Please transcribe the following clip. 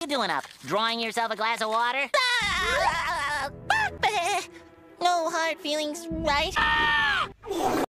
you doing up? Drawing yourself a glass of water? No hard feelings, right?